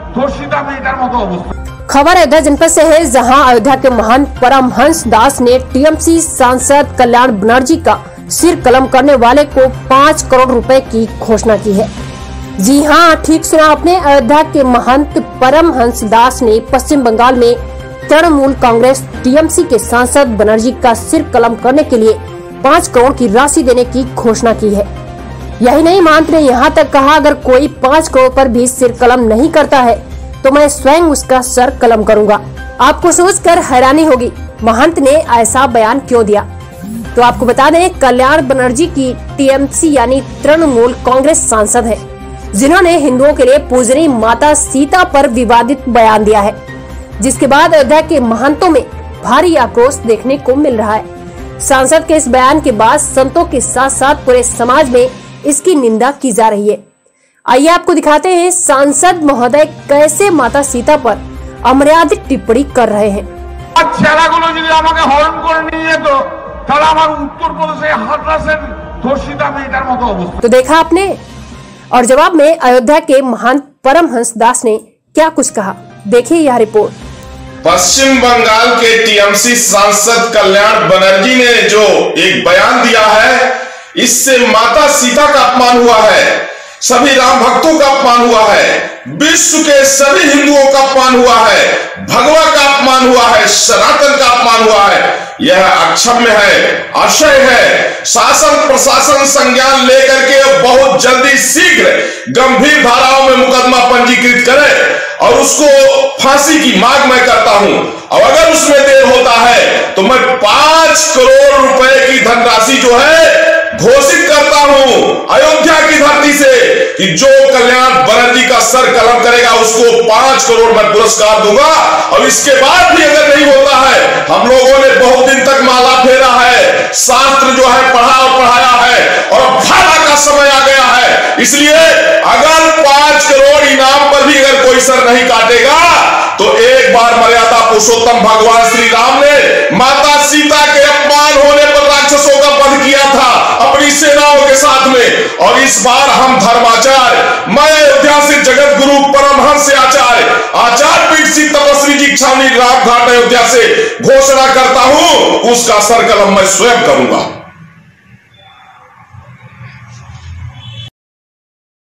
धर्षिता matter मतो अवस्था। खबर अयोध्या जनपद से है, जहां अयोध्या के महान परमहंस दास ने टीएमसी सांसद कल्याण बनर्जी का सिर कलम करने वाले को 5 करोड़ रुपए की घोषणा की है। जी हां, ठीक सुना आपने। अयोध्या के महंत परमहंस दास ने पश्चिम बंगाल में तृणमूल कांग्रेस टीएमसी के सांसद बनर्जी का सिर कलम करने के लिए 5 करोड़ की राशि देने की घोषणा की है। यही नहीं, महंत ने यहाँ तक कहा, अगर कोई 5 करोड़ पर भी सिर कलम नहीं करता है तो मैं स्वयं उसका सर कलम करूंगा। आपको सोचकर हैरानी होगी महंत ने ऐसा बयान क्यों दिया। तो आपको बता दें, कल्याण बनर्जी की टीएमसी यानी तृणमूल कांग्रेस सांसद है, जिन्होंने हिंदुओं के लिए पूजनीय माता सीता पर विवादित बयान दिया है, जिसके बाद अयोध्या के महंतों में भारी आक्रोश देखने को मिल रहा है। सांसद के इस बयान के बाद संतों के साथ साथ पूरे समाज में इसकी निंदा की जा रही है। आइए आपको दिखाते हैं सांसद महोदय कैसे माता सीता पर अमर्यादित टिप्पणी कर रहे हैं। तो देखा आपने, और जवाब में अयोध्या के महान परमहंस दास ने क्या कुछ कहा, देखिए यह रिपोर्ट। पश्चिम बंगाल के टीएमसी सांसद कल्याण बनर्जी ने जो एक बयान दिया है, इससे माता सीता का अपमान हुआ है, सभी राम भक्तों का अपमान हुआ है, विश्व के सभी हिंदुओं का अपमान हुआ है, भगवा का अपमान हुआ है, सनातन का अपमान हुआ है। यह अक्षम्य है, अक्षय है। शासन प्रशासन संज्ञान लेकर के बहुत जल्दी शीघ्र गंभीर धाराओं में मुकदमा पंजीकृत करे और उसको फांसी की मांग मैं करता हूं। और अगर उसमें देर होता है तो मैं 5 करोड़ रुपए की धनराशि जो है घोषित करता हूं अयोध्या की धरती से कि जो कल्याण बनर्जी का सर कलम करेगा उसको 5 करोड़ में पुरस्कार दूंगा। और इसके बाद भी अगर नहीं होता है, हम लोगों ने बहुत दिन तक माला फेरा है, शास्त्र जो है पढ़ा और पढ़ाया है, और अब भाला का समय आ गया है। इसलिए अगर 5 करोड़ इनाम पर भी अगर कोई सर नहीं काटेगा तो एक बार मर्यादा पुरुषोत्तम भगवान श्री राम ने माता सीता के अपमान होने पर राक्षसों का वध किया था अपनी सेनाओं के साथ में। और इस बार हम धर्माचार्य, मैं अयोध्या से जगत गुरु परमहंस आचार्य आचार्य पीठ सिद्ध तपस्वी जी छावनी रामघाट अयोध्या से घोषणा करता हूं, उसका सर कलम मैं स्वयं करूंगा।